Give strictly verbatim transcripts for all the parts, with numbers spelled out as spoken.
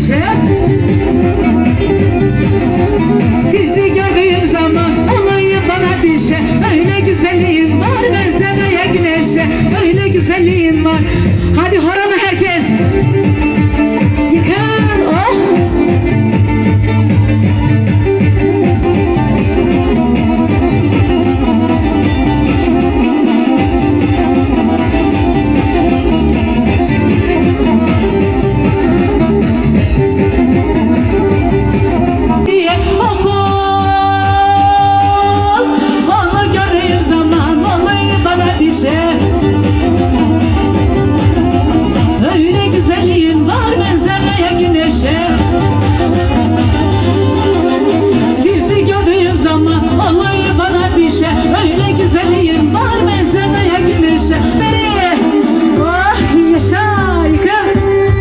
şey. Sizi gördüğüm zaman oluyor bana bir şey. Öyle güzelliğin var benzemeye güneşe. Öyle güzelliğin var. Hadi horonu herkes yıkar. Oh. Öyle güzelliğin var benzemeye güneşe. Sizi gördüğüm zaman oluyor bana bir şey. Öyle güzelliğin var benzemeye güneşe. Beni oh yaşa yıkın.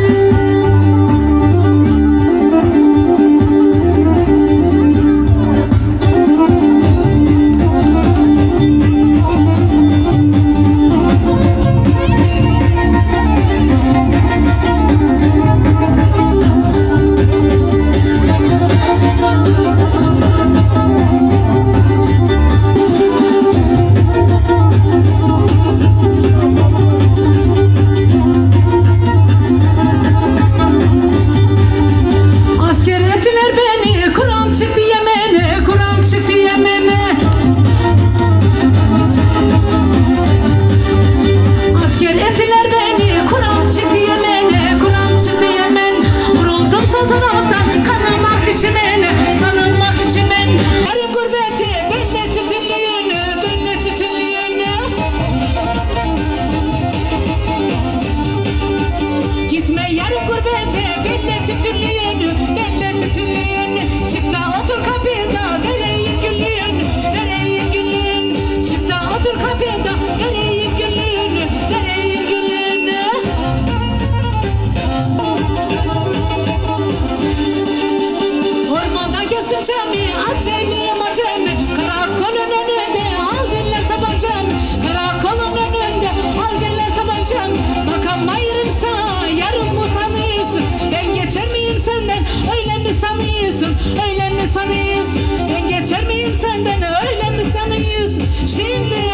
Acemi, acemiyim acemi. Karakolun önünde al diller tabancam. Karakolun önünde al diller tabancam. Bakamayırsa yarım utanıyorsun. Ben geçer miyim senden öyle mi sanıyorsun? Öyle mi sanıyorsun? Ben geçer miyim senden öyle mi sanıyorsun? Şimdi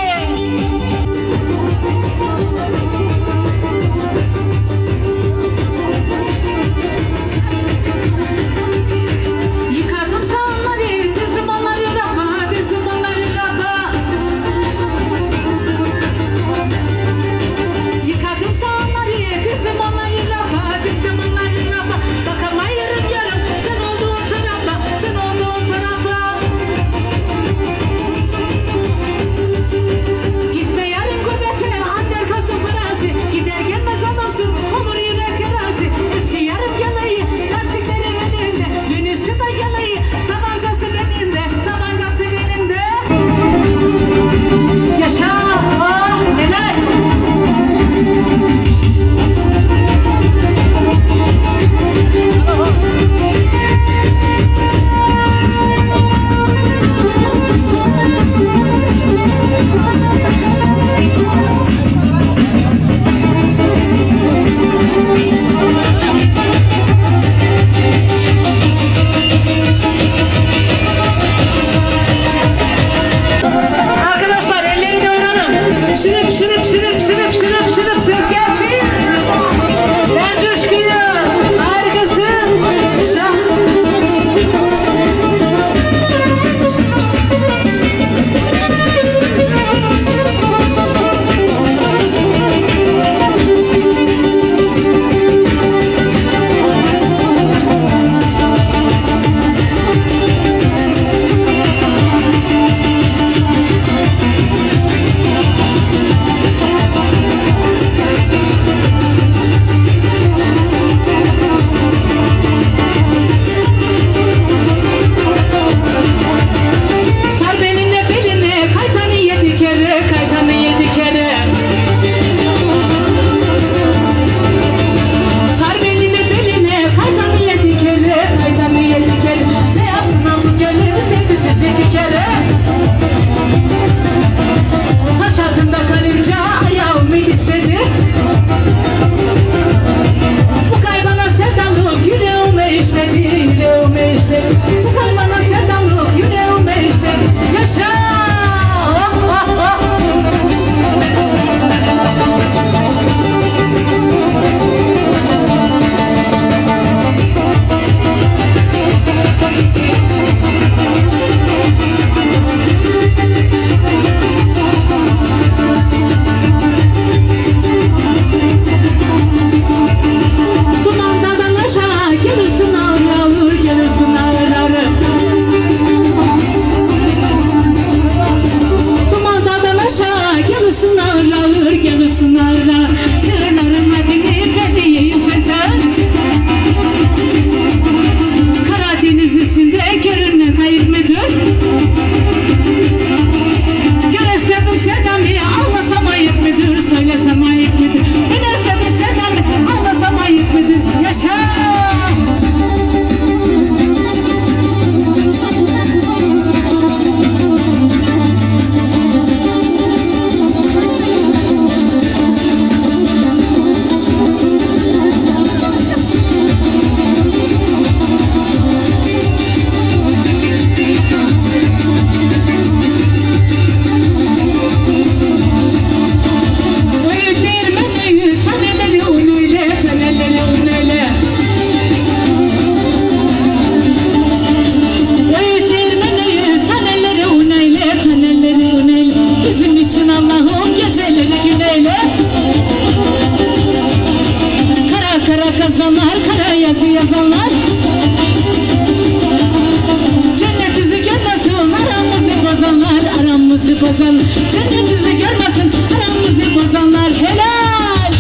bozan, cennet yüzü görmesin aramızı bozanlar. Helal.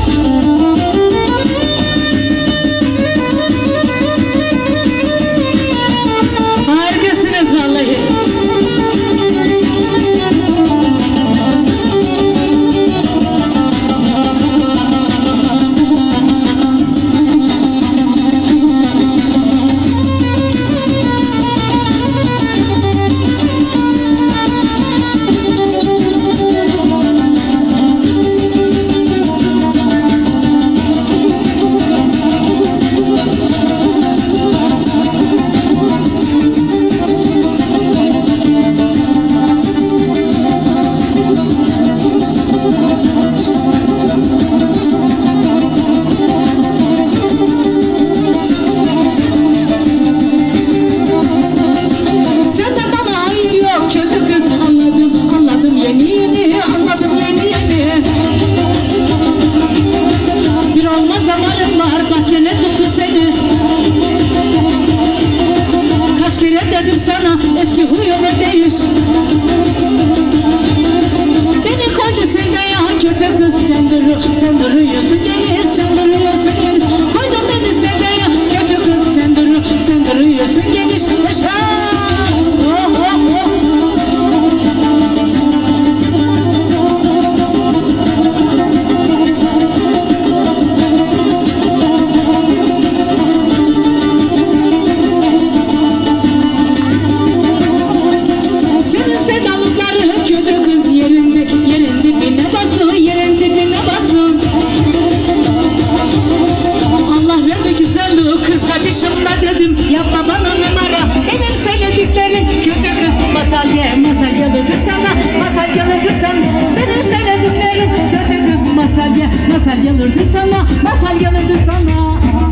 Harikasınız vallahi. Dedim sana eski huyunu değiş. Beni koydu sevdaya kötü kız, sen duru, sen duruyorsun geniş, sen duruyorsun geniş. Koydun beni sevdaya kötü kız, sen duru, sen duruyorsun geniş. Yaşa. Oh oh oh. Dedim yapma bana numara, benim söylediklerim kötü kız. Masal ye, masal gelirdi sana, masal gelirdi sana. Benim söylediklerim kötü kız. Masal ye, masal gelirdi sana, masal gelirdi sana.